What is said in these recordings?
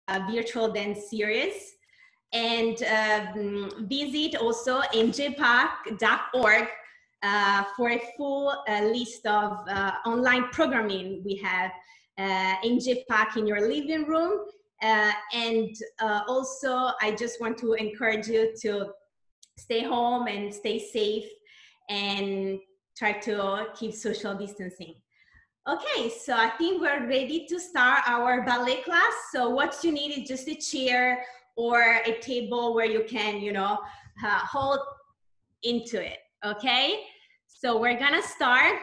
virtual dance series. And visit also mjpac.org for a full list of online programming. We have MJPAC in your living room. Also, I just want to encourage you to stay home and stay safe and try to keep social distancing. Okay, so I think we're ready to start our ballet class. So what you need is just a chair or a table where you can, you know, hold into it, okay? So we're gonna start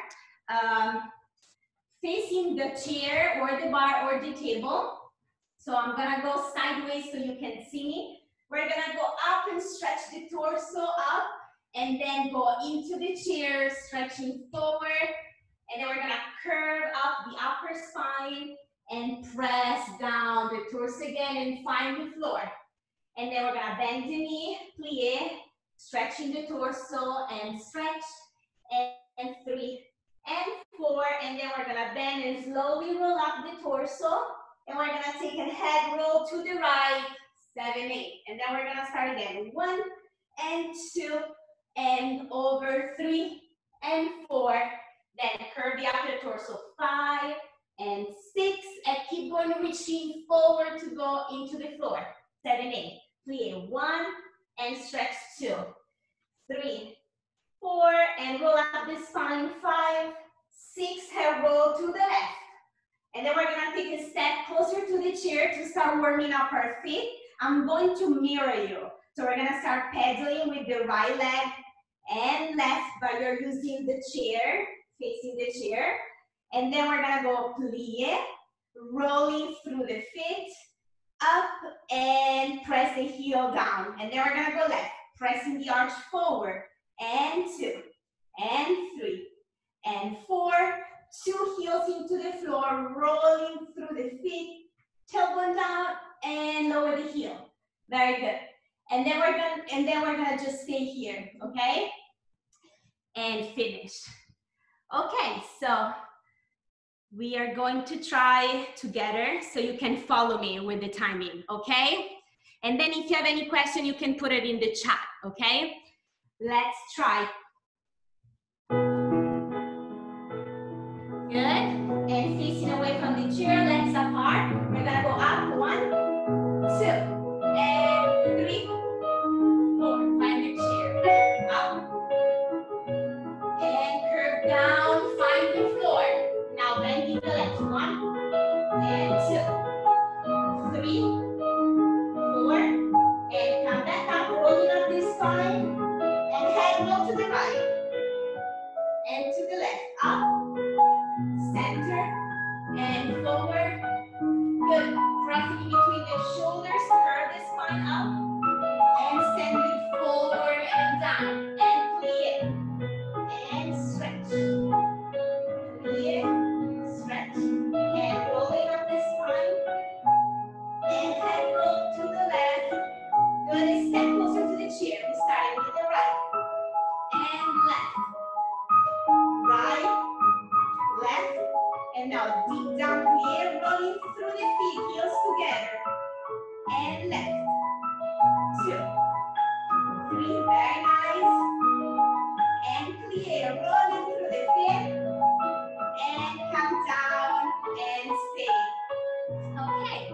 facing the chair or the bar or the table. So I'm gonna go sideways so you can see me. We're gonna go up and stretch the torso up and then go into the chair, stretching forward. And then we're gonna curve up the upper spine and press down the torso again and find the floor. And then we're gonna bend the knee, plie, stretching the torso and stretch, and 3 and 4, and then we're gonna bend and slowly roll up the torso, and we're gonna take a head roll to the right, 7, 8, and then we're gonna start again, 1 and 2, and over 3 and 4, then curve the upper torso, 5 and 6, and keep going, reaching forward to go into the floor, 7, 8, plie, 1, and stretch, 2, 3, 4, and roll up the spine, 5, 6, head roll to the left. And then we're gonna take a step closer to the chair to start warming up our feet. I'm going to mirror you. So we're gonna start pedaling with the right leg and left, but you're using the chair, facing the chair. And then we're gonna go plie, rolling through the feet, up and press the heel down. And then we're gonna go left, pressing the arch forward, and 2, and 3, and 4, 2 heels into the floor, rolling through the feet, tailbone down, and lower the heel. Very good. And then we're gonna just stay here, okay? And finish. Okay, so we are going to try together so you can follow me with the timing, okay? And then if you have any question, you can put it in the chat, okay? Let's try. Good. And facing away from the chair, legs apart. We're gonna go up, 1, 2, and 3, 4. Find the chair. Up. And curve down, find the floor. Now bending the legs, 1, and 2, 3, 4, and come back up, rolling up the spine, and head roll to the right, and to the left, up, center, and forward, good, pressing in between the shoulders, curve the spine up, and send it forward and down, and plie, and stretch, plie, stretch, and rolling up the spine, and head roll to the left, good, a step closer to the chair, we started with the right, and left, right, left, and now deep down plie, rolling through the feet, heels together, and left, 2, 3, very nice, and plie, rolling through the feet, and come down, and stay, okay,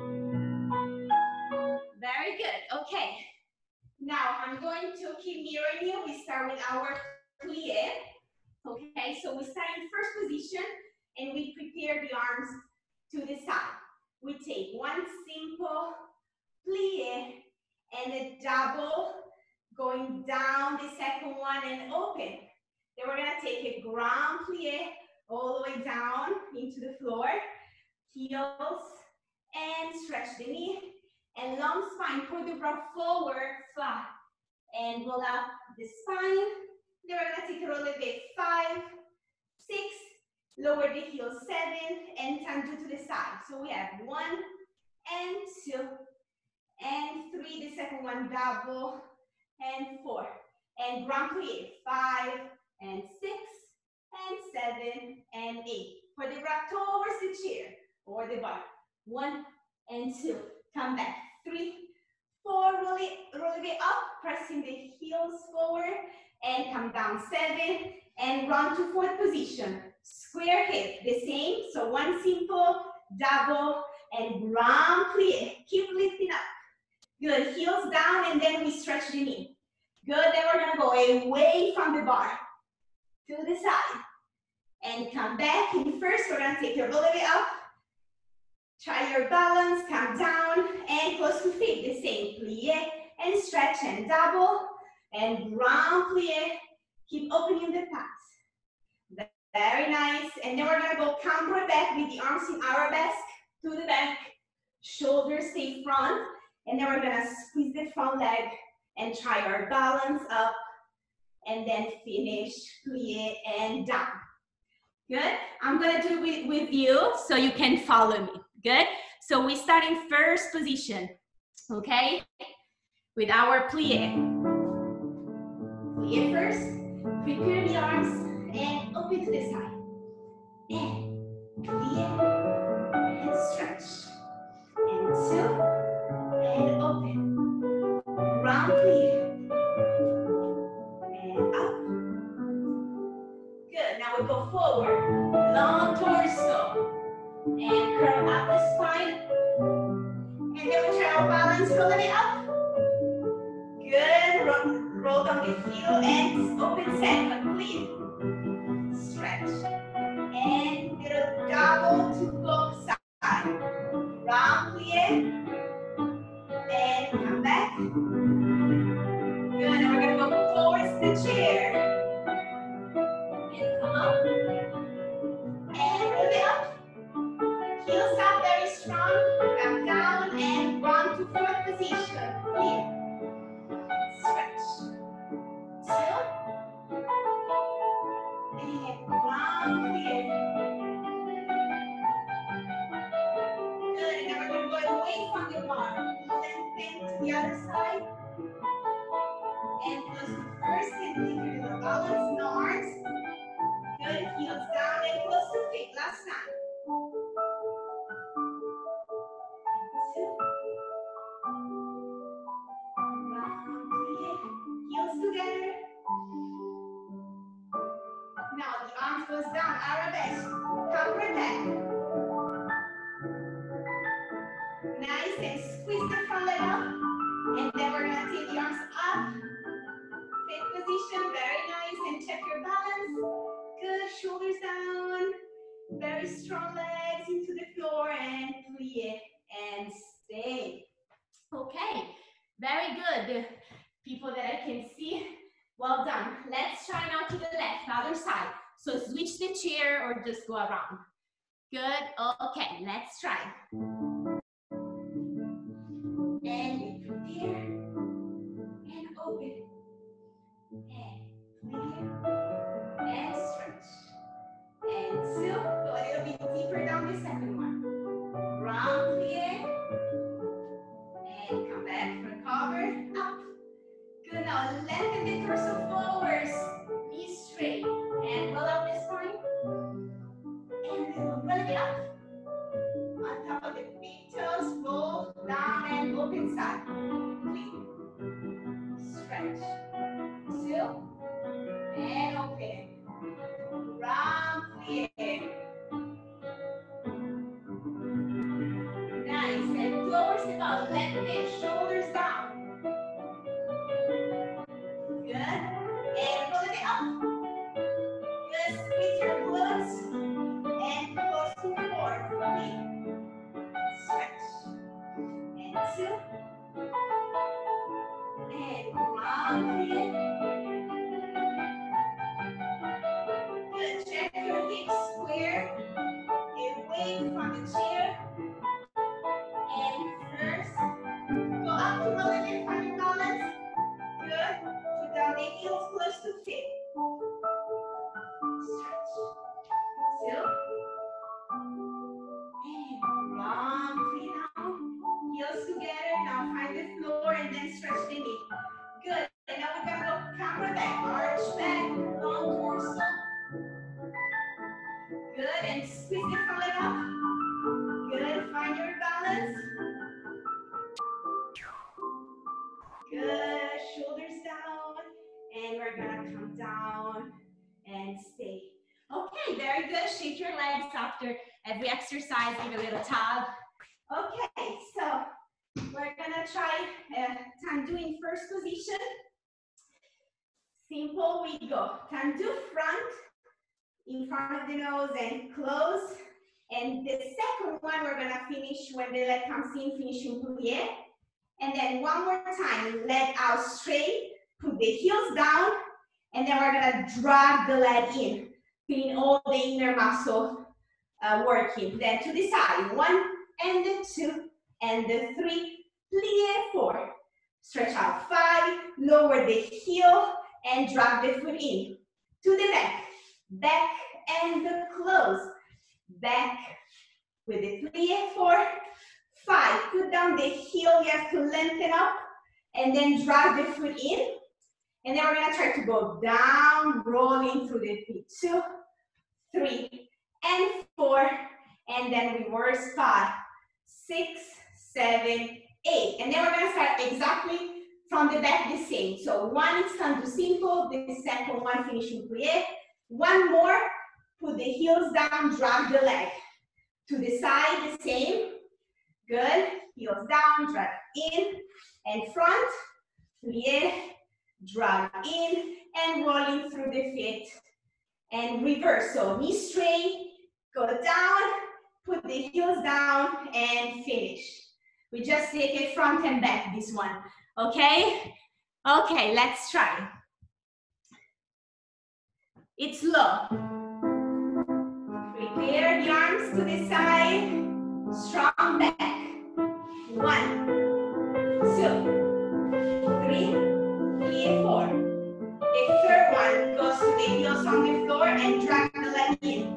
very good, okay, now I'm going to keep mirroring you, we start with our plie, okay, so we start in first position, and we prepare the arms to the side. We take one simple plie and a double going down the second one and open. Then we're gonna take a grand plie all the way down into the floor, heels, and stretch the knee, and long spine, pull the bra forward, flat, and roll up the spine. Then we're gonna take a roll a bit, 5, 6, lower the heel, 7, and tangent to the side. So we have 1 and 2 and 3, the second one double, and 4, and grand plie, 5 and 6 and 7 and 8. For the bra towards the chair or the bar, 1 and 2 come back, 3, 4, roll it up, pressing the heels forward, and come down, 7, and run to 4th position. Square hip, the same, so one simple, double, and grand plie. Keep lifting up. Good, heels down, and then we stretch the knee. Good, then we're gonna go away from the bar, to the side, and come back. And first, we're gonna take it all the way up. Try your balance, come down, and close to feet, the same, plie, and stretch, and double, and grand plie. Keep opening the palms. Very nice. And then we're gonna go camber back with the arms in arabesque to the back. Shoulders stay front. And then we're gonna squeeze the front leg and try our balance up. And then finish, plie, and down. Good. I'm gonna do it with you so you can follow me. Good. So we start in first position. Okay. With our plie. Plie first. Prepare the arms. And open to the side. And plie and stretch. And 2 and open. Round plie. And up. Good. Now we go forward. Long torso. And curl up the spine. And then we try our balance. Roll it up. Good. Roll down the heel and open 7. Plie. Stretch. And little double to both sides. Round plie. And come back. Good. Now we're going to go towards the chair. And come up. And roll it up. Heels up very strong. Come down and run to 4th position. Plie. Stretch. 2. And round plie. Good, and now we're going to go away from the bar. Lengthen to the other side. And close to first and take your balance, no arms. Good, heels down and close to feet. Last time. 2. Round plie. Heels together. Now the arms goes down, arabesque. Camber back. Nice, and squeeze the front leg up. And then we're gonna take the arms up. Fifth position, very nice, and check your balance. Good, shoulders down. Very strong legs into the floor, and plie, and stay. Okay, very good. People that I can see, well done. Let's try now to the left, other side. So switch the chair or just go around. Good, okay, let's try. And we prepare, and open, and plie, and stretch. And 2, go a little bit deeper down the second one. Round plie, and come back, recover, up. Good, now lengthen the torso forwards, knees straight, and roll up the spine. And then we'll roll it up. On top of the big toes, roll down and open side. Plie, stretch. 2, and open. Round plie. Nice, and towards the ball, lengthen, shoulders down. Good, and roll it up. Good, squeeze your glutes, and close to 4, plie. Stretch. And 2, we're gonna come down and stay. Okay, very good. Shake your legs after every exercise. Give a little tug. Okay, so we're gonna try Tandu in first position. Simple, we go. Tandu front, in front of the nose and close. And the second one, we're gonna finish when the leg comes in, finishing plie. And then one more time, leg out straight, put the heels down, and then we're gonna drag the leg in, feeling all the inner muscle working. Then to the side, 1 and the 2 and the 3, plie 4. Stretch out 5, lower the heel and drag the foot in. To the back and the close. Back with the plie 4, 5. Put down the heel, you have to lengthen up and then drag the foot in. And then we're gonna try to go down, rolling through the feet. 2, 3, and 4. And then reverse 5, 6, 7, 8. And then we're gonna start exactly from the back the same. So 1 is Tandu simple, the second one finishing plie. 1 more, put the heels down, drag the leg. To the side, the same. Good. Heels down, drag in and front. Plie, drag in and rolling through the feet. And reverse. So knee straight, go down, put the heels down and finish. We just take it front and back, this one. Okay? Okay, let's try. It's low. Prepare the arms to the side. Strong back. 1, 2, 3, plie 4. The third one goes to the heels on the floor and drag the leg in.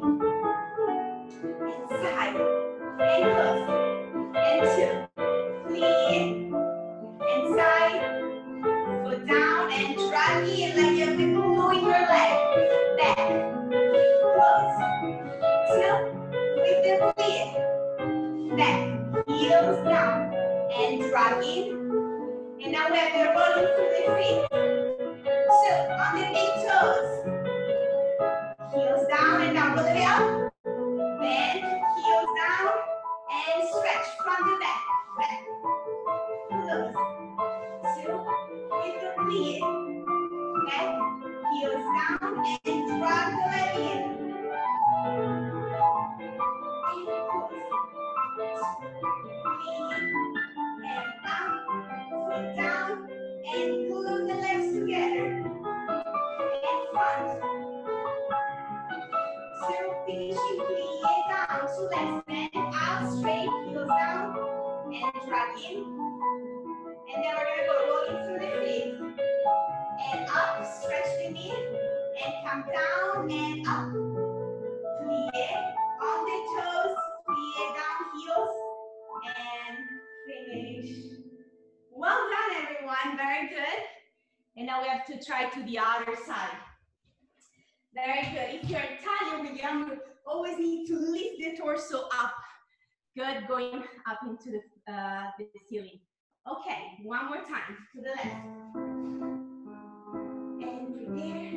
Inside and close. And 2. Plie. Inside. Foot down and drag in like you have the glue in your leg. Back. Close. 2. With the plie. Back. Heels down and drag in. And now we have the rolling through the feet. So on the big toes. Heels down and down. Go the way up. Bend. Heels down and stretch from the back. Back. Close. 2. With the plie. Back. Heels down and drag the leg in. And close. Plie. And up, foot down, and glue the legs together. And front. So finishing plie down. So let's bend out straight, heels down, and drag in. And then we're gonna go rolling through the feet. And up, stretch the knee, and come down and up. Plie on the toes, plie down heels, and finish. Well done, everyone. Very good. And now we have to try to the other side. Very good. If you're Italian with young, you always need to lift the torso up. Good. Going up into the ceiling. Okay. One more time. To the left. And prepare.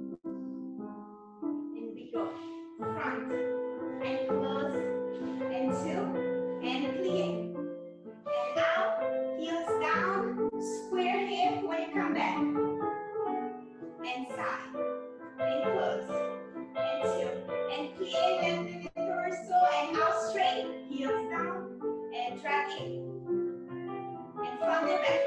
And we go front and close and 2 and plie. And out, heels down, square hip when you come back. And side, and close, and 2. And plie, lengthen the torso, and out straight, heels down, and drag in. And from the back.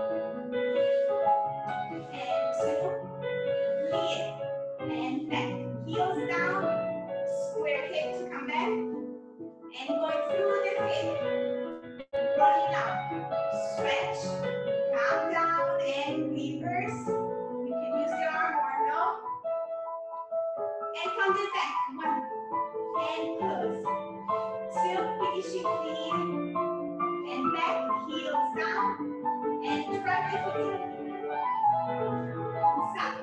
And 2, plie, and back. Heels down, square hip to come back, and going through the feet. Rolling up, stretch, come down and reverse. You can use the arm or no. And from the back, 1, and close. 2, finishing clean. And back, heels down, and drag the foot in. Side,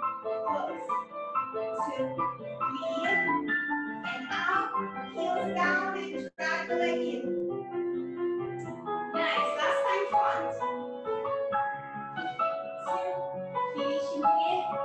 close. 2, clean. And out, heels down, and drag the leg in. Nice, last time front. 2, finishing here,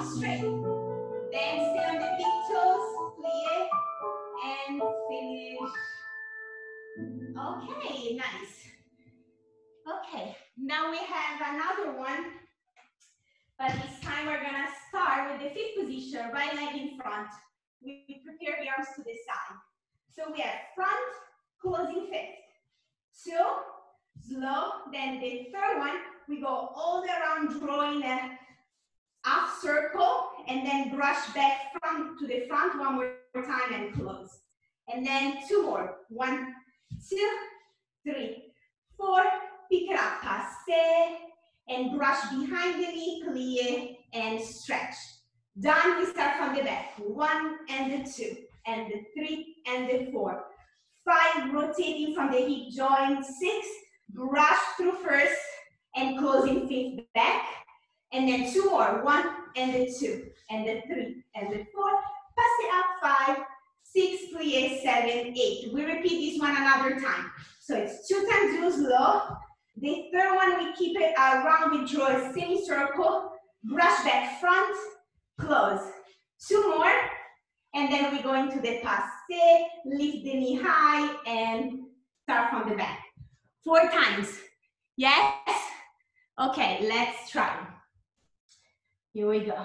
up straight. Then stay on the big toes, plie, and finish. Okay, nice. Okay, now we have another one, but this time we're gonna start with the fifth position, right leg in front. We prepare the arms to the side. So we have front, closing fifth. Two, slow, then the third one, we go all the way around, drawing a half circle, and then brush back from to the front one more time and close. And then two more. 1, 2, 3, 4. Pick it up, passe, and brush behind the knee, plie, and stretch. Done, we start from the back. 1 and the 2, and the 3 and the 4. 5, rotating from the hip joint. 6, brush through first, and closing fifth back. And then 2 more. 1 and the 2, and the 3 and the 4. Pass it up. 5, 6, plie, 7, 8. We repeat this one another time. So it's 2 times do slow. The third one, we keep it around, we draw a semicircle, brush back front, close. 2 more, and then we go into the passe, lift the knee high, and start from the back. 4 times. Yes? Okay, let's try. Here we go.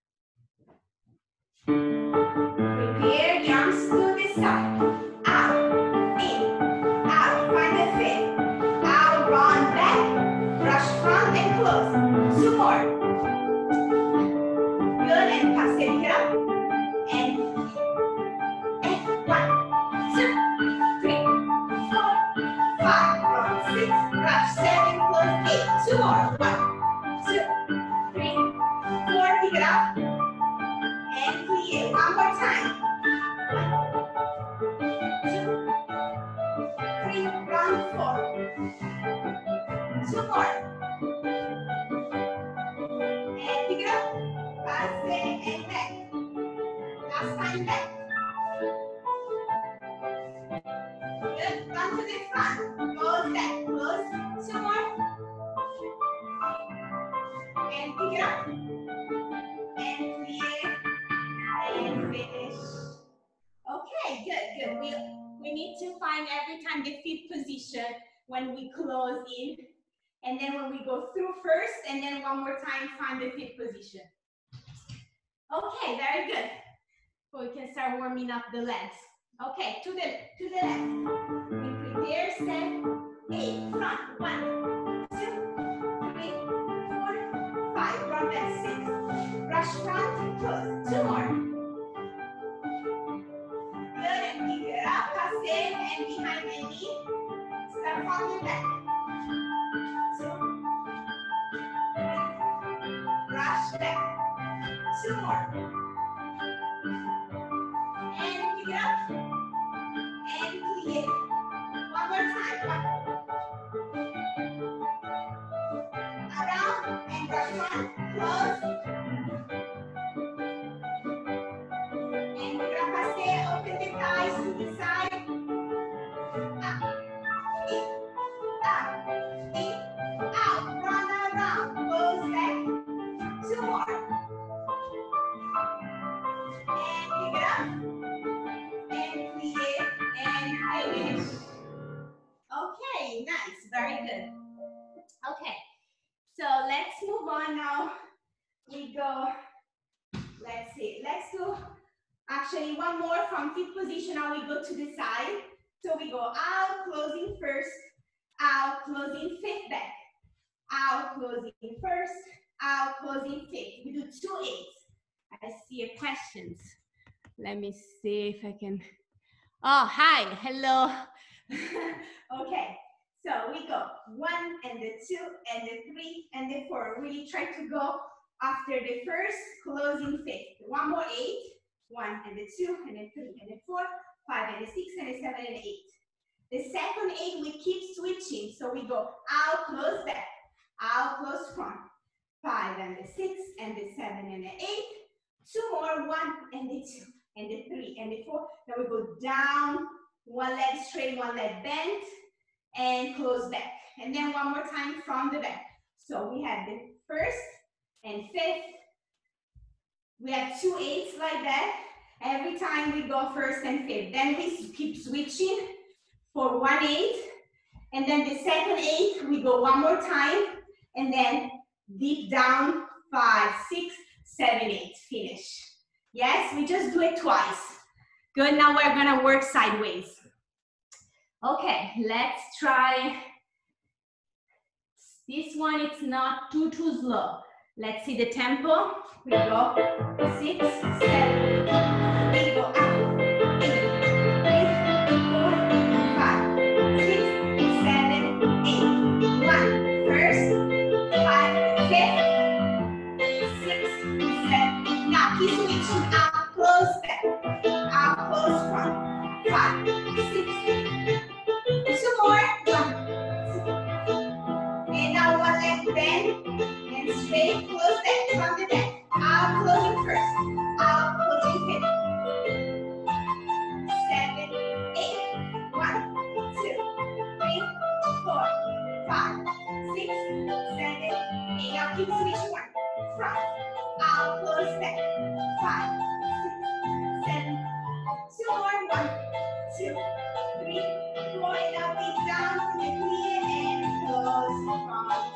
Prepare the arms to the side. Out, in, out, find the fit. Out, run back, brush front and close. 2 more. Good, and pass it up. And 1, 2, 3, 4, 5. Run 6, brush 7, close 8. 2 more. 1, 2, 3, 4. Pick it up. And plie. One more time. 1, 2, 3, run 4. 2 more. And pick it up. Pass it and back. Last time back. Good. Run to the front. Close back. Close. 2 more. And pick it up. And plie. And finish. Okay, good, good. We need to find every time the fifth position when we close in, and then when we go through first, and then one more time find the fifth position. Okay, very good. So we can start warming up the legs. Okay, to the left. We prepare, step, 8, front, 1, 2, 3, 4, 5, run back 6, brush front, close, 2 more. Good, and pick it up, pass it, and behind the knee, start from the back. 2, 3, brush back, 2 more. And pick it up, and plie. One more time, 1. Around, and brush front, close. And pick it up, pass it, open the thighs to the side. Up, in, out, run around, close back, 2 more. And pick it up, and plie, and finish. Okay, nice, very good. Okay, so let's move on now. We go, let's see, let's do actually one more from fifth position. Now we go to the side. So we go out, closing first, out, closing fifth back, out, closing first, out, closing fifth. We do 2 8s. I see your questions. Let me see if I can. Oh, hi, hello. Okay, so we go 1 and the 2 and the 3 and the 4. Really try to go after the first, closing fifth. 1 more 8. 1 and the 2 and the 3 and the 4, 5 and the 6 and the 7 and the 8. The second 8 we keep switching, so we go out, close back, out, close front. 5 and the 6 and the 7 and the 8. 2 more, 1 and the 2 and the 3 and the 4. Then we go down, one leg straight, one leg bent, and close back. And then one more time from the back. So we have the first and fifth, We have 2 8s like that. Every time we go first and fifth. Then we keep switching for 1 8. And then the second 8, we go one more time. And then deep down, 5, 6, 7, 8. Finish. Yes, we just do it twice. Good, now we're gonna work sideways. Okay, let's try. This one, it's not too slow. Let's see the tempo. We go 6, 7, we go up. 8, 4, 5, 6, 7, 8. 1, first, 5, 5, 6, 7. Now keep switching up, close back, up, close front. 5, 6. 2 more. 1. And now one leg bend and straight, close back from the back. Out closing first, out closing fifth. 7, 8. 1, 2, 3, 4, 5, 6, 7, 8. Now keep switching. 1, front, out, close back. 5, 6, 7. 2 more. 1, 2, 3, 4. And now deep down to the clear and close front.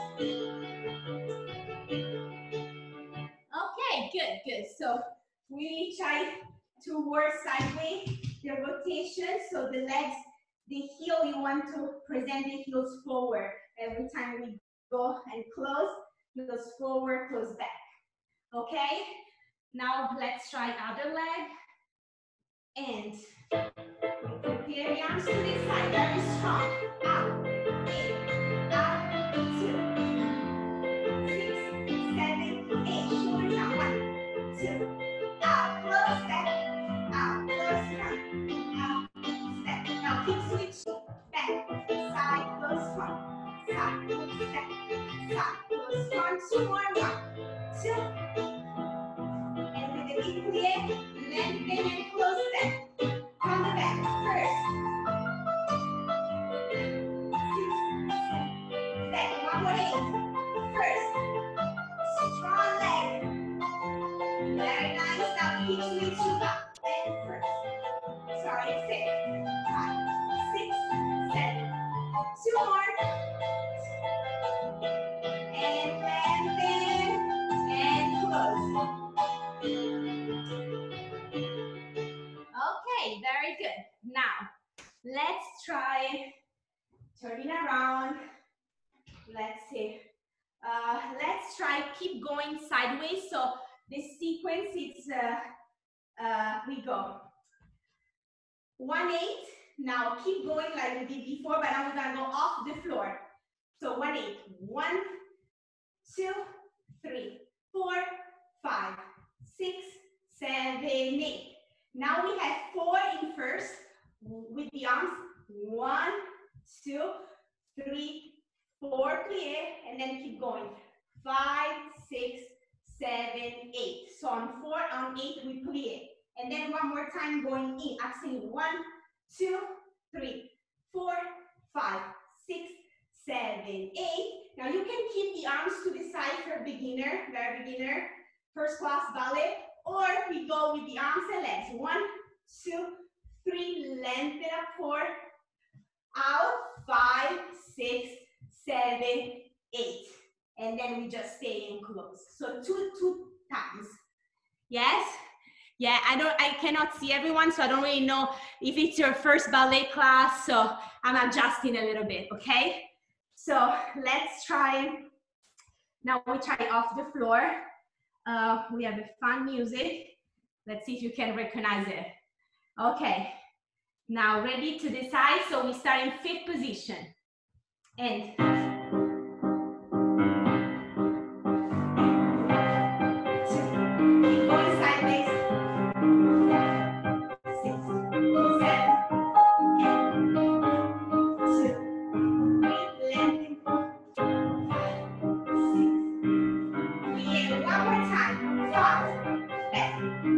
Okay, good. So we try to work sideways, the rotation, so the legs, the heel, you want to present the heels forward. Every time we go and close, heels forward, close back. Okay? Now let's try other leg. And we prepare the arms to this side, very strong. Up, 8, up, 2, 6, 7, 8. Shoulders down, 1, 2, out, close back, out, close front, out, step. Now keep switching, back, side, close front, side, close back, side, close front. 2 more, 1, 2. And with the big clear, lengthen and close back. From the back, first. 6, 7, back, 1 more 8. First, strong leg. Very nice. Now keep switching up and first. Sorry, 6, 5, 6, 7. 2 more. And lengthen and close. Okay, very good. Now, let's try turning around. Let's see. Let's try keep going sideways. So the sequence is we go 1 8. Now keep going like we did before, but now we're gonna go off the floor. So 1 8. 1, 2, 3, 4, 5, 6, 7, 8. Now we have 4 in first with the arms. 1, 2, 3, 4, clear, and then keep going. 5, 6, 7, 8. So on 4, on 8, we clear. And then one more time going in. Actually, 1, 2, 3, 4, 5, 6, 7, 8. Now you can keep the arms to the side for beginner, very beginner, first class ballet, or we go with the arms and legs. 1, 2, 3, lengthen up, 4, out, 5, 6, 7, 8. And then we just stay in close. So two times. Yes? Yeah, I cannot see everyone, so I don't really know if it's your first ballet class, so I'm adjusting a little bit, okay? So let's try, now we try off the floor. We have a fun music. Let's see if you can recognize it. Okay, now ready to decide, so we start in 5th position. And keep going sideways. 6, 7, 8, 2, 3, lengthen. 5, 6. Yeah, one more time. 5, back.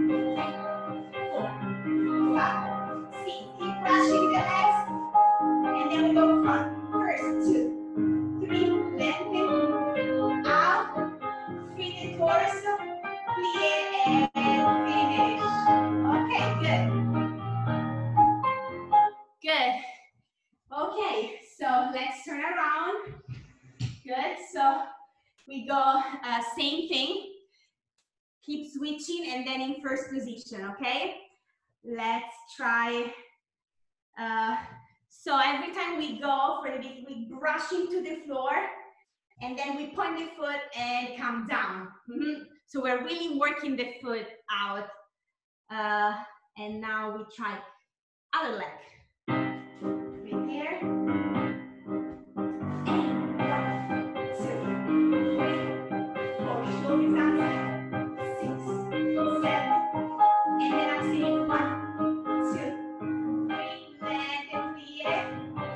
4, 5, 6. Keep brushing the legs. And then we go front. First, 2, 3, lengthen. Out. Feet and torso. Clear and same thing. Keep switching and then in first position, okay? Let's try. So every time we go for the beat, we brush into the floor and then we point the foot and come down. So we're really working the foot out. And now we try other leg. Right here. And 1, 2, 3, 4. Shoulders down, 6, 7. And then I'm saying 1, 2, 3. Land and plie.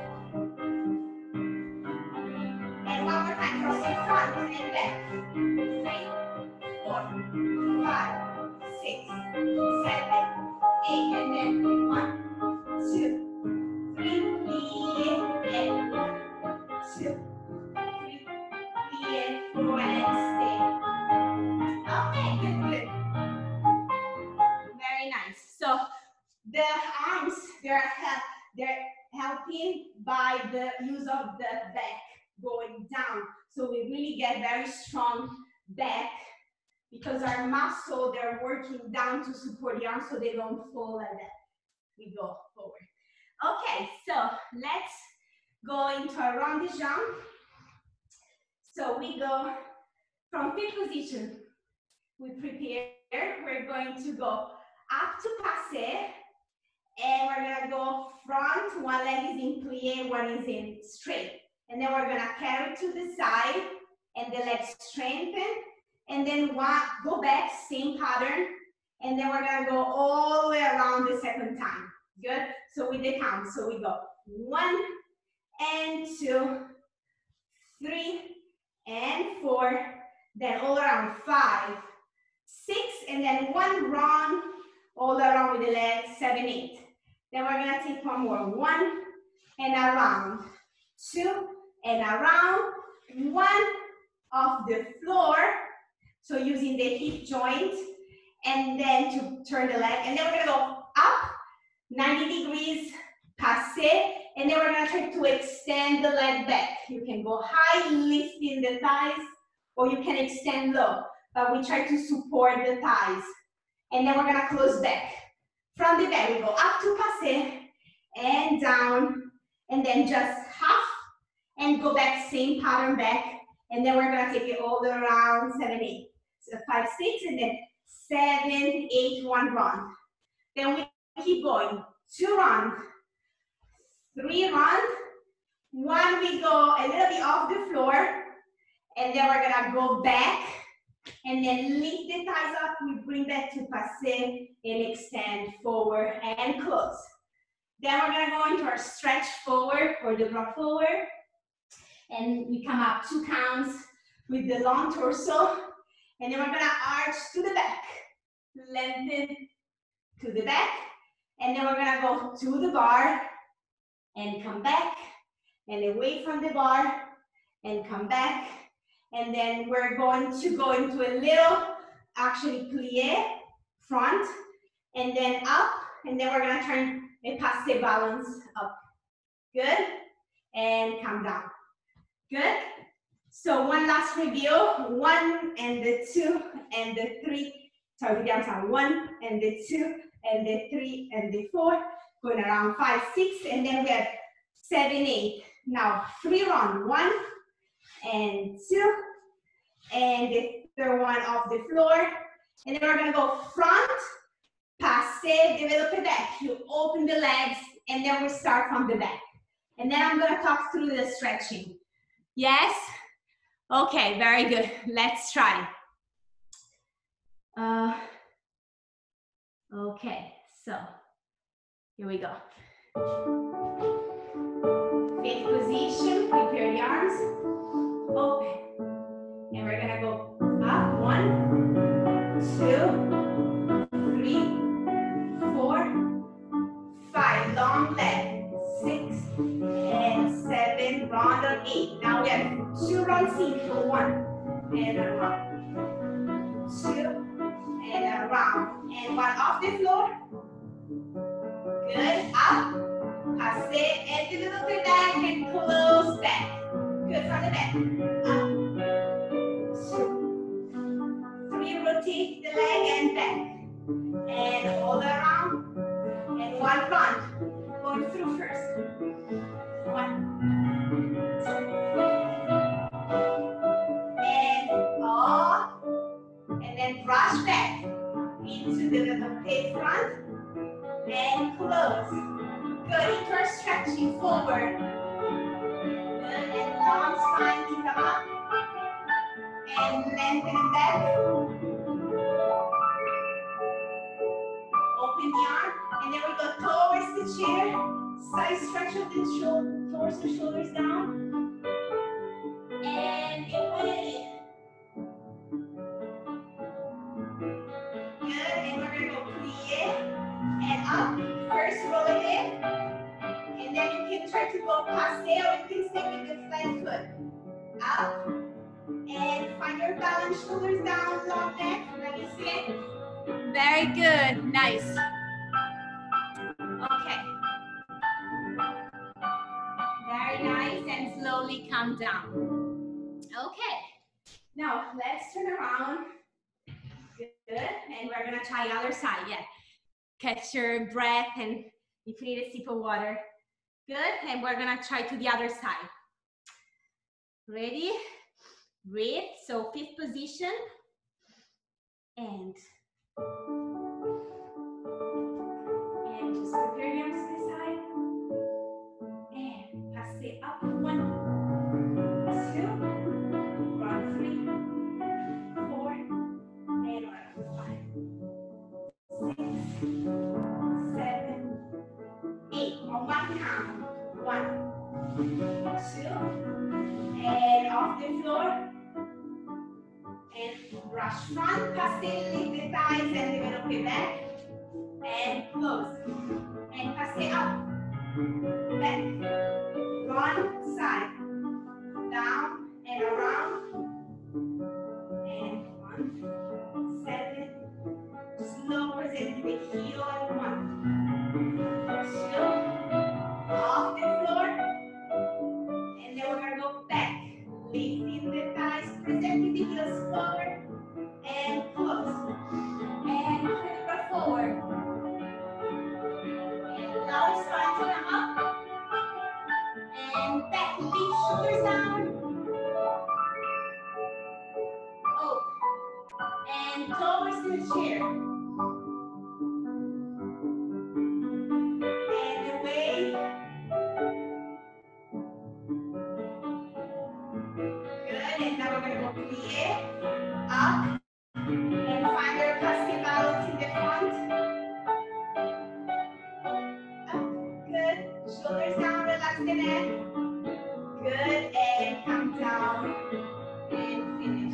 And one more time, crossing front and back. 3, 4, 5, 6, 7, 8, and then 1, 2, 3, plie, and 1, 2, 3, plie, 4, and stay. Okay, good. Very nice. So the arms, they're helping by the use of the back going down. So we really get very strong back because our muscle, they're working down to support the arms so they don't fall like that. We go forward. Okay, so let's go into a round de jambe. So we go from fifth position. We prepare. We're going to go up to passe. And we're gonna go front, one leg is in plie, one is in straight. And then we're gonna carry to the side and the legs strengthen. And then go back, same pattern. And then we're gonna go all the way around the second time. Good? So with the count, so we go 1 and 2, 3 and 4, then all around 5, 6, and then one round all around with the legs, 7, 8. Then we're gonna take one more, 1 and around, 2 and around, 1 off the floor, so using the hip joint, and then to turn the leg, and then we're gonna go up, 90 degrees, passe, and then we're gonna try to extend the leg back. You can go high, lifting the thighs, or you can extend low, but we try to support the thighs. And then we're gonna close back. From the back, we go up to passe, and down, and then just half, and go back, same pattern back, and then we're gonna take it all the way around, 7, 8. So 5, 6, and then 7, 8, 1 round. Then we keep going, 2 round, 3 round, 1 we go a little bit off the floor, and then we're gonna go back, and then lift the thighs up, we bring that to passe, and extend forward and close. Then we're gonna go into our stretch forward, or the rock forward, and we come up 2 counts with the long torso, and then we're gonna arch to the back, lengthen to the back, and then we're gonna go to the bar, and come back, and away from the bar, and come back, and then we're going to go into a little, actually plie, front, and then up, and then we're gonna turn a passe balance up. Good? And come down. Good? So one last review, 1 and the 2 and the 3, sorry, with the arms down, 1 and the 2 and the 3 and the 4, going around 5, 6, and then we have 7, 8. Now 3 round, 1 and 2, and the third one off the floor, and then we're gonna go front, passe, develop the back. You open the legs, and then we start from the back. And then I'm gonna talk through the stretching. Yes? Okay, very good. Let's try. Okay, so here we go. Fifth position, prepare the arms, open. And we're gonna go up, 1, 2, 3, 4, 5, long leg, 6, and 7, round of 8. Now we have 2 rounds simple, 1, and around, 2, and around, and 1 off the floor. Good, up, passe, and develop the back, and close back. Good, from the back, up, 2, rotate the leg and back. And all around. And one front. Going through first. 1, 2. And off. And then brush back into the page front. And close. Good. Into our stretching forward. Good. And long spine to come up. And lengthen back. Open the arm. And then we go towards the chair. Side stretch of the torso, shoulders down. And in. Good. And we're going to go plie and up. First roll it in. And then you can try to go passe or you can stay with the flat foot. Up. And find your balance, shoulders down, long neck. Let me see it. Very good. Nice. Okay. Very nice. And slowly come down. Okay. Now, let's turn around. Good. And we're going to try the other side. Yeah. Catch your breath and if you need a sip of water. Good. And we're going to try to the other side. Ready? Breathe. So, 5th position. And just prepare your arms to the side. And pass it up. 1, 2, run 3, 4, and run 5, 6, 7, 8. On one count. 1, 2, and off the floor. And brush front, pass it, lift the thighs and develop it back. And close. And pass it up. Back. One side. Down and around. And 1, 7. Slow present the heel and 1, 2. Off the floor. And then we're going to go back. Lifting the thighs, presenting the heels forward. And close. And go forward. And allow the spine to come up. And back, lift shoulders down. Oh. And towards the chair. And away. Good. And now we're going to go plie. Up. And find your passive balance in the front. Up. Good. Shoulders down, relax the neck. Good. And come down. And finish.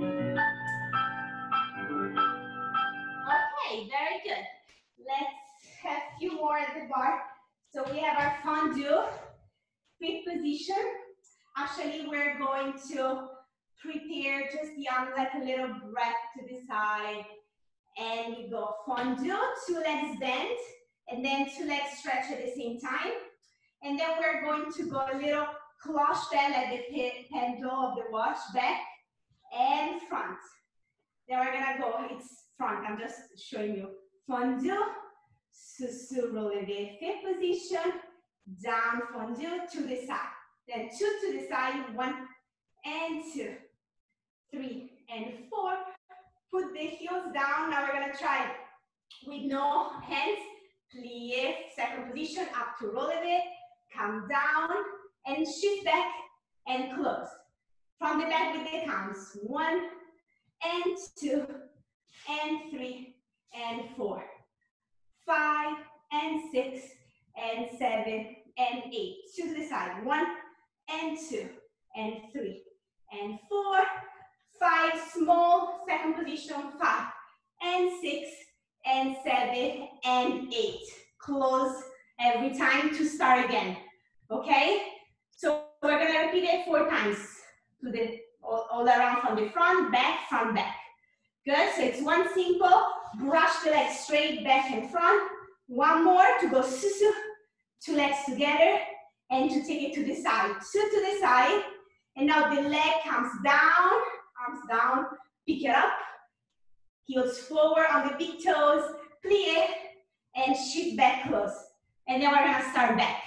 Okay, very good. Let's have a few more at the bar. So we have our fondue, 5th position. Actually, we're going to prepare just the arm like a little breath to the side. And we go fondue, 2 legs bent, and then 2 legs stretch at the same time. And then we're going to go a little cloche bell at the handle of the watch, back and front. Then we're gonna go, it's front, I'm just showing you. Fondue, relevé, 5th position, down fondue to the side. Then 2 to the side, 1 and 2, 3 and 4. Put the heels down. Now we're gonna try with no hands. Plie, 2nd position, up to relevé, come down and shift back and close. From the back with the counts, 1 and 2 and 3 and 4, 5 and 6 and 7 and 8. To the side, 1 and 2 and 3 and 4, 5, small, 2nd position, 5 and 6 and 7 and 8. Close every time to start again. Okay? So we're gonna repeat it 4 times to the all around from the front, back. Good. So it's one simple. Brush the legs straight, back and front. One more to go susu. 2 legs together and to take it to the side. 2 to the side. And now the leg comes down, arms down, pick it up. Heels forward on the big toes, plie, and shift back close. And then we're gonna start back.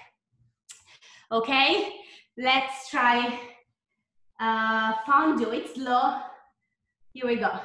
Okay, let's try fondue. It's slow. Here we go.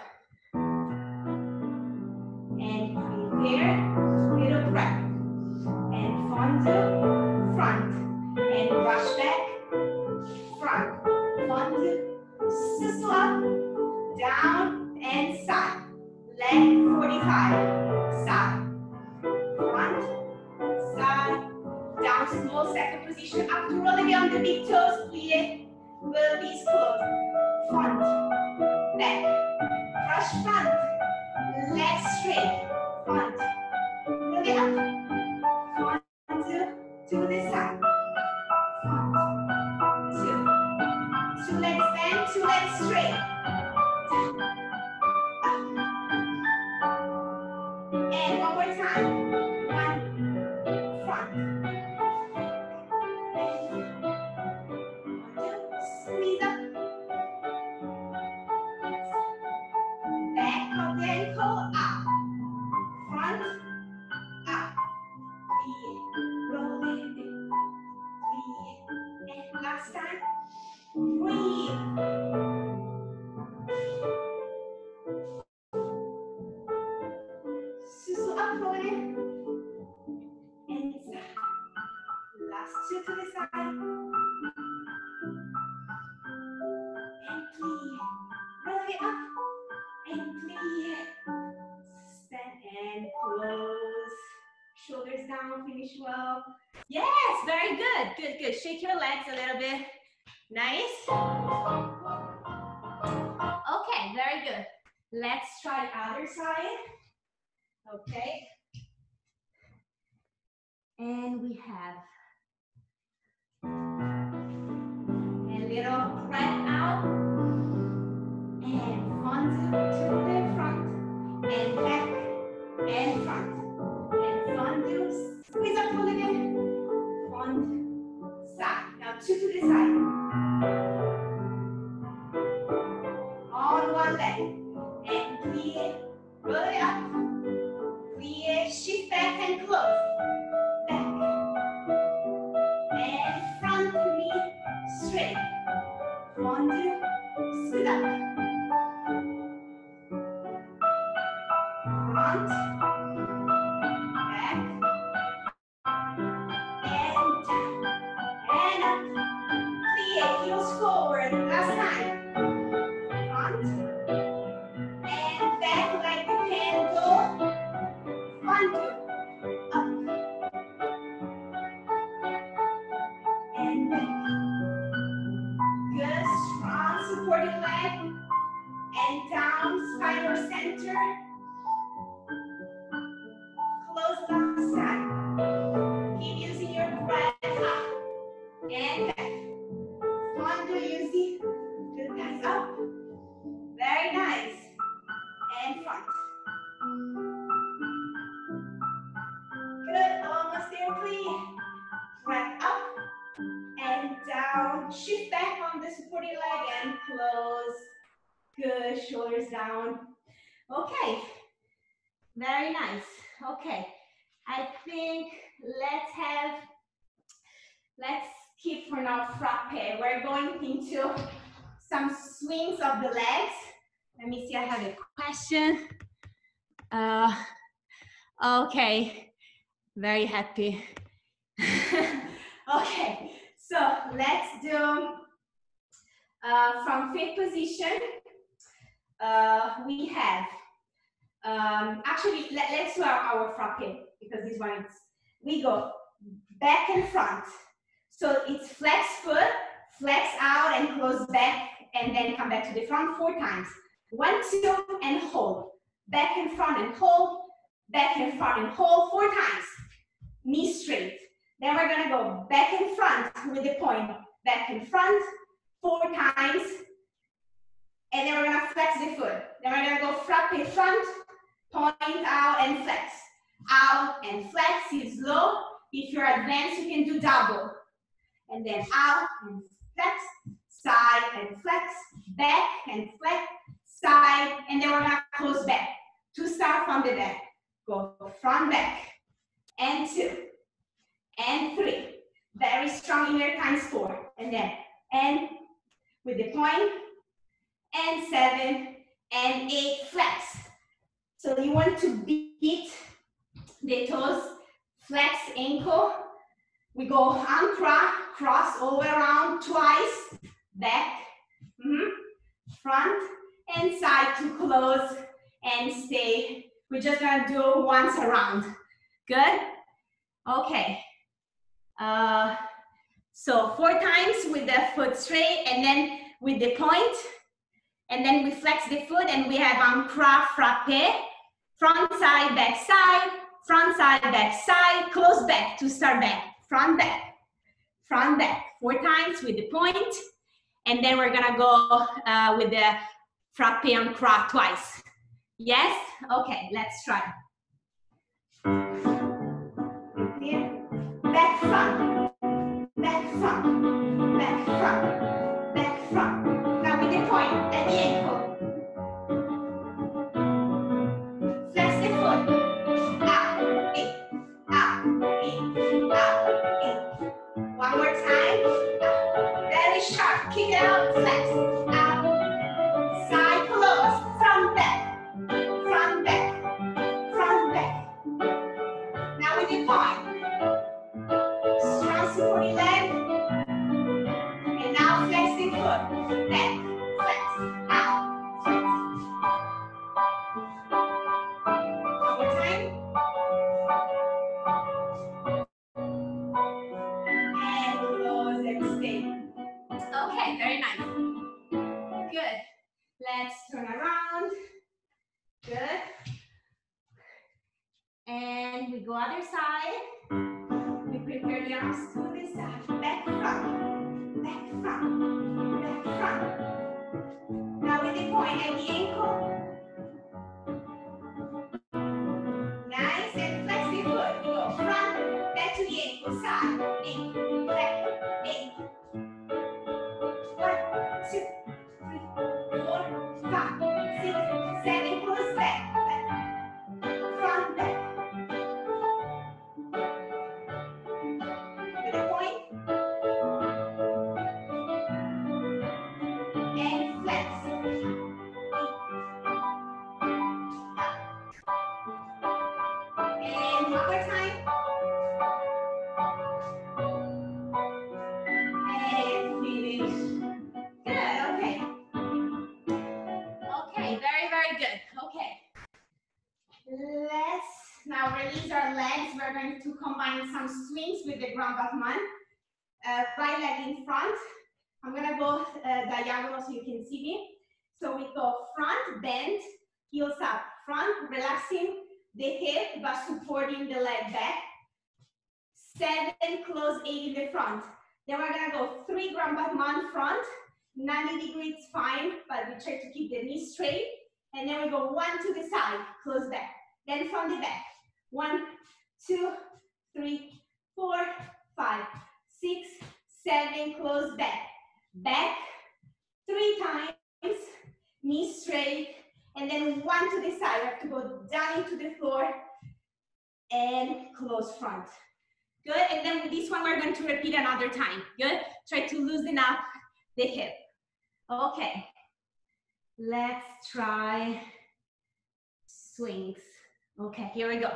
And prepare, little breath. And fondue, front. And brush back, front. Fondue, sizzle up, down, and side. Leg 45, side. Front, side, down, small second position. Up to roll again on the big toes, plie. Will be close. Front, back, brush front, legs straight, front, look it up, front, to the side, front, two legs bend, two legs straight, up, and one more time, one, front, squeeze up, back of the ankle, up, front, up, roll it, and last time, breathe. Sizzle up, roll it, and side. Last two to the side. And plie. Roll it up. And plie. Stand and close. Shoulders down, finish well. Yes, very good. Good, good. Shake your legs a little bit. Nice. Okay, very good. Let's try other side. Okay. And we have a little breath out. And fondue to the front. And back. And front. And fondue. Squeeze up, pull again. Fondue. Side. Now two to the side. On one leg. And plie. Roll it up. Plie. Shift back and close. Back. And front knee straight. Fondue. Sit up. Front. Back. And down. And up. Plie. Heels forward. Last time. Front. And back like the candle. Fondue. Up. And back. Good, strong, supporting leg. And down, spine or center. Close last side. Keep using your breath up. And back. Fondue using the thighs up. Very nice. And front. Good, almost there, please. Breath up. And down, shift back on the supporting leg and close. Good, shoulders down. Okay, very nice. Okay, I think let's keep for now frappe. We're going into some swings of the legs. Let me see, I have a question. Okay, very happy. Okay. So let's do from fifth position. We have actually let's do our frappe because this one is we go back and front. So it's flex foot, flex out and close back, and then come back to the front 4 times. 1, 2, and hold. Back and front and hold. Back and front and hold 4 times. Knee straight. Then we're gonna go back and front with the point. Back and front 4 times. And then we're gonna flex the foot. Then we're gonna go frappe front, point out and flex. Out and flex is low. If you're advanced, you can do double. And then out and flex, side and flex, back and flex, side, and then we're gonna close back. from the back. Go front, back, and 2, and 3. Very strong in your times 4. And then, and with the point, and 7, and 8, flex. So you want to beat the toes, flex ankle. We go arm cross all the way around twice, back, front and side to close and stay. We're just gonna do once around. Good? Okay. So 4 times with the foot straight and then with the point. And then we flex the foot and we have ancra frappe. Front side, back side, front side, back side, close back to start back. Front back, 4 times with the point. And then we're gonna go with the frappe ancra twice. Yes? Okay, let's try. Here, back front, back front, back front, back front. Now with the point and the ankle. Flex the foot. Out, in, out, in, out, in. One more time. Out. Very sharp. Kick it out. Flex. Out. Side close. Front back. Front back. Front back. Now with the point. Strong supporting leg. And now flex the foot. Back. Flex. Out. Flex. One more time. And close and stay. Okay, very nice. Good. Let's turn around. Good. And we go other side. We prepare the arms to the side. Back front. Back front. Back front. Now with the point and the ankle. Nice. And flex the foot. We go front, back to the ankle. Side, ankle, back, ankle. 1, 2, 3, 4, 5, 6, 7, close back, front back. With a point. And flex. And one more time. And finish. Good, okay. Okay, very, very good. Okay. Let's now release our legs. We're going to combine some swings with the grand battement. Right leg in front. I'm gonna go diagonal so you can see me. So we go front, bend, heels up, front, relaxing the hip but supporting the leg back. 7, close 8 in the front. Then we're gonna go 3 grand battement front, 90 degrees fine, but we try to keep the knees straight. And then we go 1 to the side, close back. Then from the back, 1, 2, 3, 4, 5, 6, 7, close back. Back 3 times, knees straight, and then 1 to the side. We have to go down into the floor and close front. Good, and then with this one, we're going to repeat another time. Good, try to loosen up the hip. Okay, let's try swings. Okay, here we go.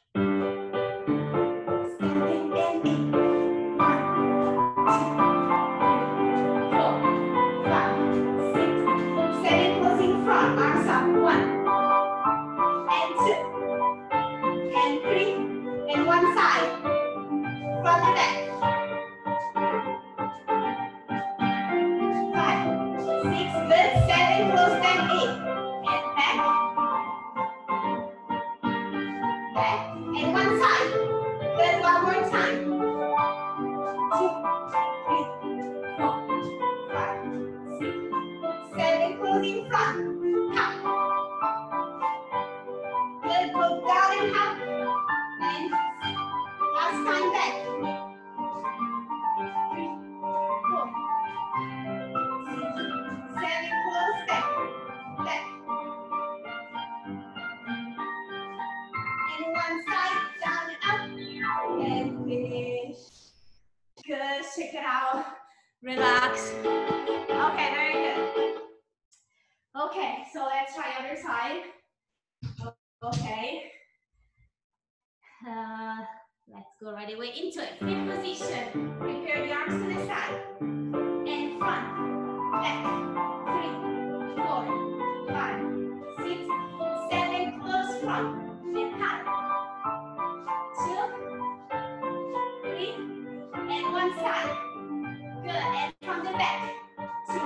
Standing and 8. 1, 2, 3, 4, 5, 6, 7, closing front, arms up. 1, and 2, and 3, and one side. Front and back. 5, 6, good. 7, close, then 8. And back. Back. And one side. one side, down and up, and finish. Good, shake it out, relax. Okay, very good. Okay, so let's try other side. Okay. Let's go right away into it. Fifth position. Prepare the arms to the side. And front, back. 3, 4, 5, 6, 7. Close front. And paddle. 2, 3. And one side. Good. And from the back. 2.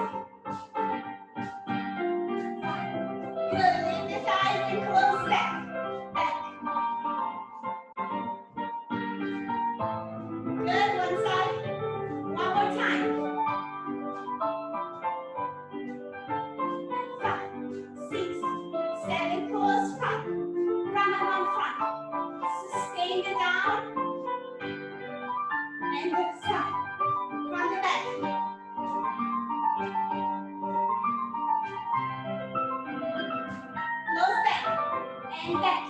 Good. Lift the thighs and close back. Back. Good. One side. One more time. 5, 6, 7. Close front. Ramadan front. Sustain the down. And the side. From the back. Close back. And back.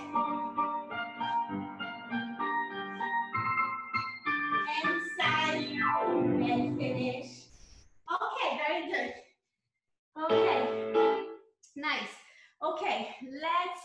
And side. And finish. Okay, very good. Okay, nice. Okay, let's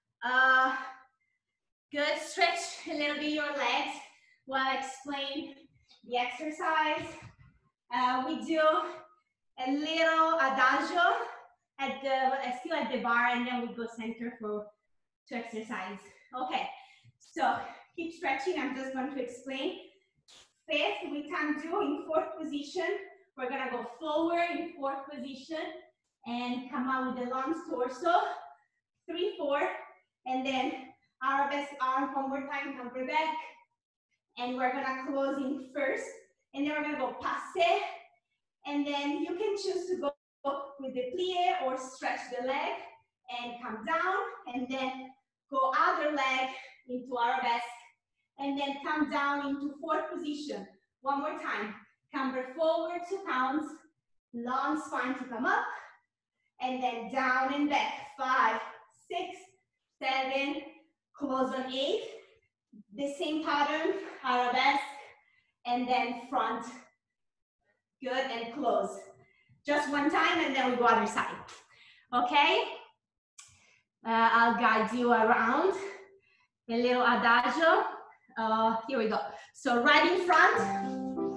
good, stretch a little bit your legs while I explain the exercise. We do a little adagio at still at the bar, and then we go center to exercise. Okay, so keep stretching. I'm just going to explain. Fifth, we can do in fourth position. We're gonna go forward in fourth position and come out with the long torso. 3, 4, and then our best arm one more time, come back. And we're gonna close in first, and then we're gonna go passe, and then you can choose to go with the plie or stretch the leg and come down, and then go other leg into arabesque, and then come down into fourth position. One more time. Camber forward 2 counts, long spine to come up, and then down and back. 5, 6, 7, close on 8. The same pattern, arabesque, and then front. Good, and close. Just one time, and then we go other side. Okay? I'll guide you around. A little adagio. Here we go. So right in front.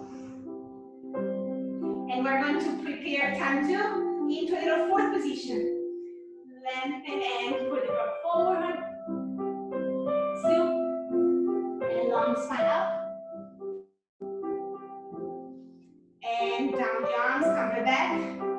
And we're going to prepare tandu into a little fourth position. Lengthen and put it forward. 2. And long spine up. And down the arms, come back.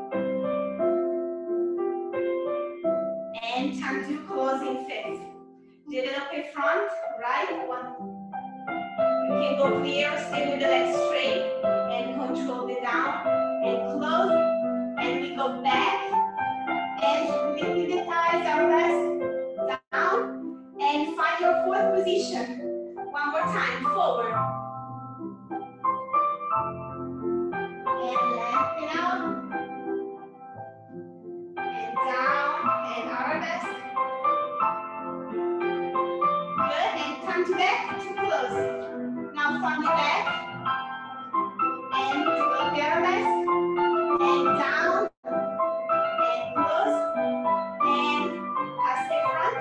And tandu closing fifth. Do it up in front, right? 1. You can go clear, stay with the legs straight, and control the down, and close, and we go back, and lifting the thighs, arms down, and find your fourth position. One more time, forward. And lengthen out, and down, and arabesque. Good, and come to back to close. Now from the back, and go the arabesque, and down, and close, and pass the front,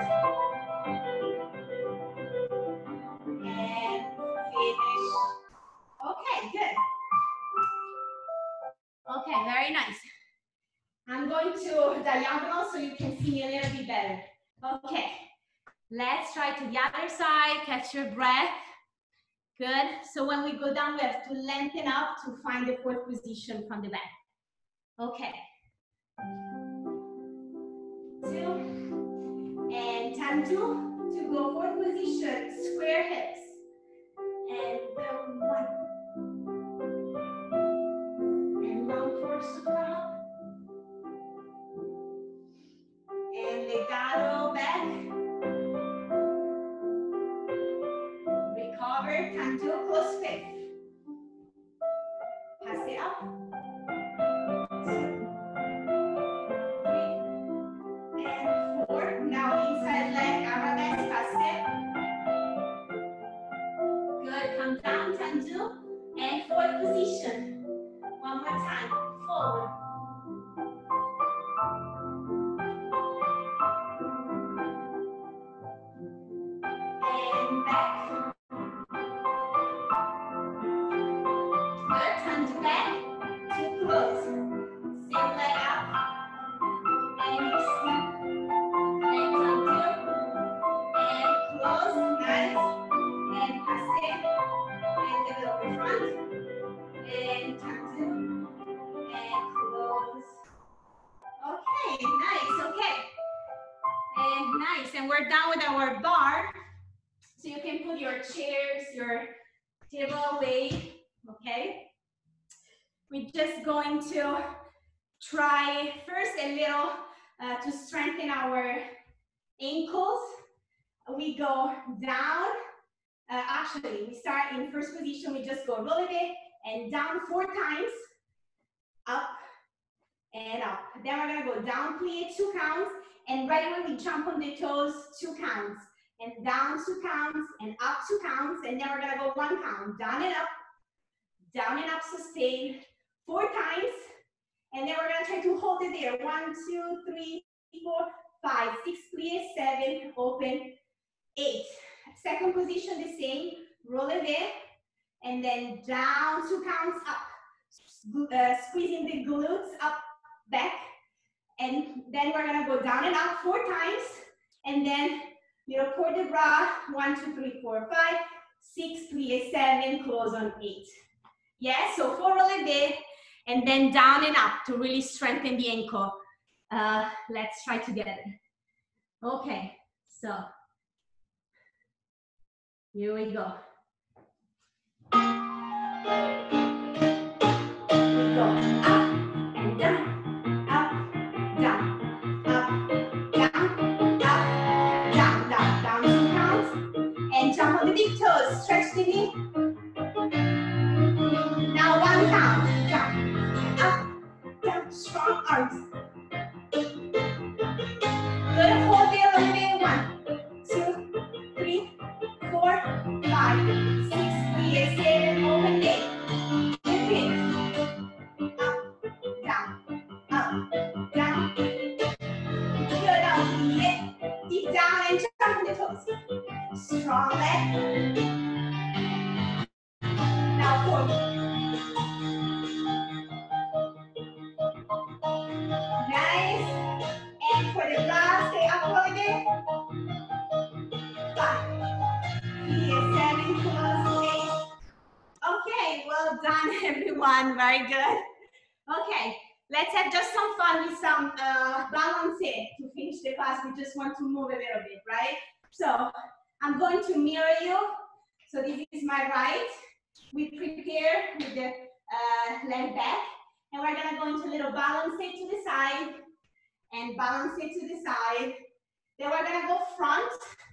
and finish. Okay, good. Okay, very nice. I'm going to diagonal so you can see me a little bit better. Okay, let's try to the other side, catch your breath. Good, so when we go down, we have to lengthen up to find the fourth position from the back. Okay. 2, and tandu to go fourth position, square hips. And 1. And long torso come up. And legato back. Recover, tandu, close fifth. Pass it up. 2, 3, and 4. Now inside leg, arabesque, pass it. more time. Forward. And back. Good. Turn to back. To close. Same leg up. And extend. And turn to. And close. Nice. And pass it. And a little bit front. And turn to. And close. Okay, nice. Okay. And nice. And we're done with our bar. So you can put your chairs, your table away. Okay. We're just going to try first a little to strengthen our ankles. We go down. Actually, we start in first position. We just go roll it and down 4 times. Up and up. Then we're gonna go down plie 2 counts, and right when we jump on the toes, 2 counts, and down 2 counts, and up 2 counts, and then we're gonna go 1 count, down and up, sustain 4 times, and then we're gonna try to hold it there. 1, 2, 3, 4, 5, 6, plie, 7, open, 8. Second position the same, roll it there, and then down 2 counts, up. Squeezing the glutes up, back, and then we're gonna go down and up 4 times, and then little port de bras, 1, 2, 3, 4, 5, 6, plie 7, close on 8. Yeah, so 4 releve, and then down and up to really strengthen the ankle. Let's try together. Okay, so here we go. Go up and down, up, down, up, down, up, down, down, down 2 counts, and jump on the big toes, stretch the knee. Now 1 count, down, up, down, strong arms. Good, hold there a little bit, 1, 2, 3, 4, 5, 6, plie 7, open 8. Deep down and jump on the toes. Strong leg. Now forward. Nice. And for the bras, stay up a little bit. 5, 7, close, 8. Okay, well done everyone, very good. Okay, let's have just some fun with some balance to finish the class. We just want to move a little bit, right? So I'm going to mirror you. So this is my right. We prepare with the leg back, and we're gonna go into a little balance to the side and balance it to the side. Then we're gonna go front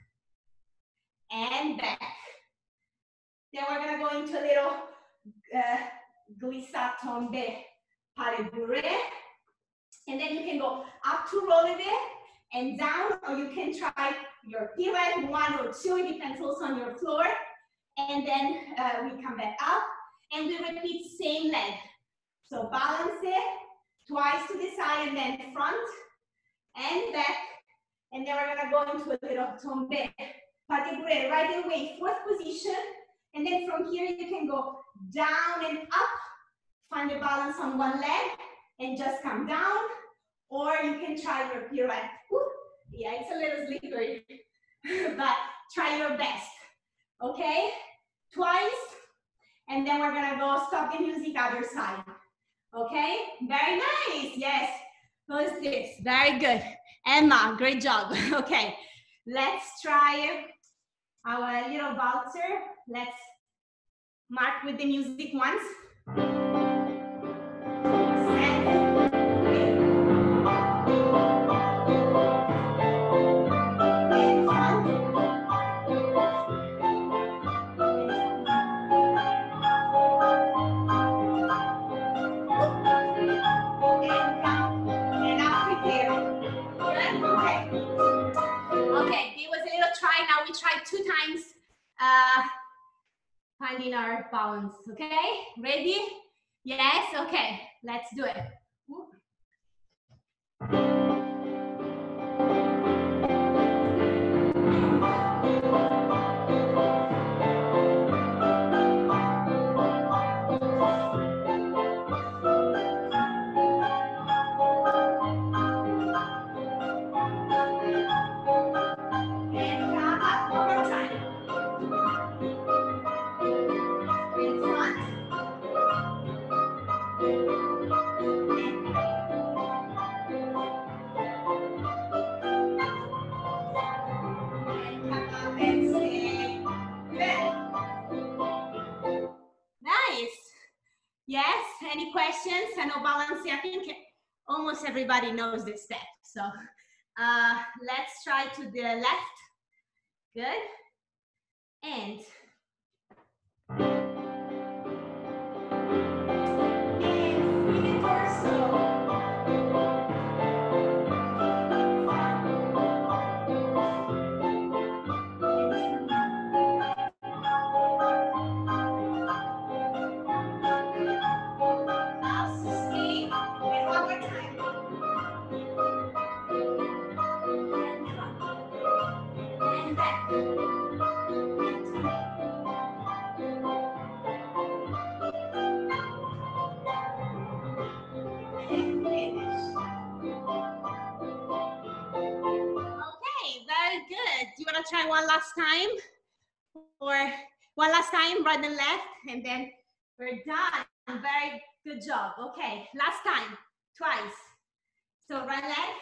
and back. Then we're gonna go into a little glissa tombe pas de bourrée. And then you can go up to releve and down, or you can try your pirouette 1 or 2, it depends also on your floor. And then we come back up and we repeat same leg. So balance it twice to the side and then front and back. And then we're gonna go into a little tombe pas de bourrée right away, 4th position. And then from here you can go down and up, find the balance on one leg and just come down, or you can try your pirouette. Ooh, yeah, it's a little slippery, but try your best, okay? Twice, and then we're gonna go stop the music other side, okay? Very nice, yes. Who's this? Very good. Emma, great job. Okay, let's try our little waltzer. Let's mark with the music once. Okay, it was a little try. Now we try 2 times finding our balance. Okay, ready? Yes, okay, let's do it. And come up, one more time. In front. And come up and stay. Good. Nice. Yes, any questions? I know balancing, I think almost everybody knows this step. So let's try to the left. Good. And free the torso. Now sustain. And one more time. And back. And finish. Okay, very good. Do you want to try one last time? Or one last time, right and left, and then we're done. Very good job. Okay, last time, twice. So right leg.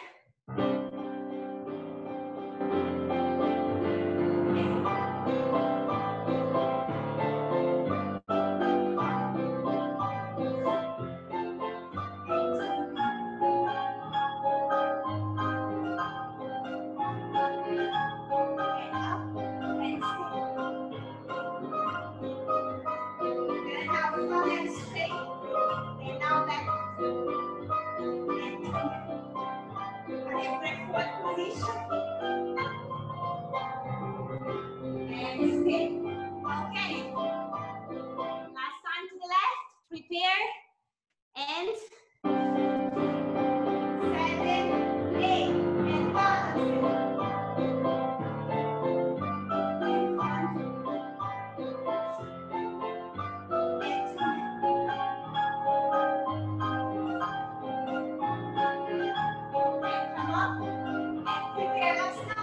Prepare and 7, 8 and balance come up and prepare last time.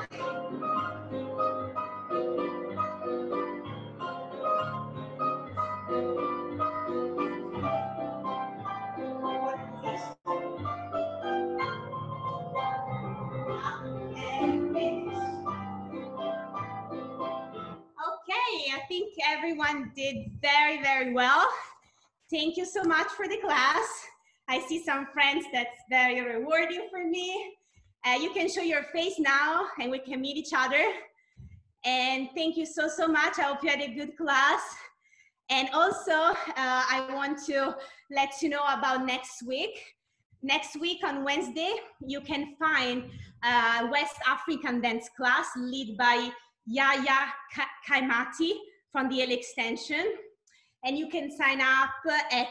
Okay, I think everyone did very, very well. Thank you so much for the class. I see some friends that's very rewarding for me. You can show your face now and we can meet each other. And thank you so, so much. I hope you had a good class. And also, I want to let you know about next week. Next week on Wednesday, you can find a West African dance class led by Yaya Kaimati from the LA Extension. And you can sign up at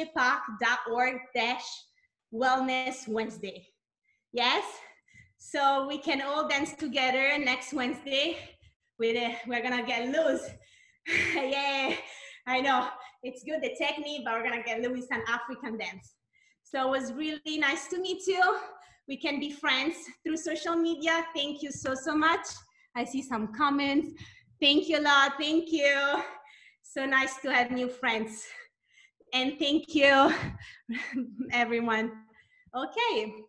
njpark.org/Wellness Wednesday. Yes? So we can all dance together next Wednesday. We're gonna get loose. Yeah, I know. It's good, the technique, but we're gonna get loose on African dance. So it was really nice to meet you. We can be friends through social media. Thank you so, so much. I see some comments. Thank you a lot, thank you. So nice to have new friends. And thank you, everyone. Okay.